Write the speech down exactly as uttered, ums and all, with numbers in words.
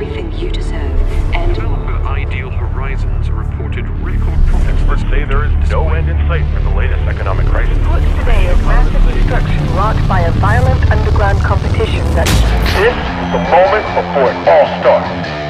everything you deserve, and Developer Ideal Horizons reported record profits. Experts say there is no end in sight for the latest economic crisis. Reports today of massive destruction wrought by a violent underground competition that... This is the moment before it all starts.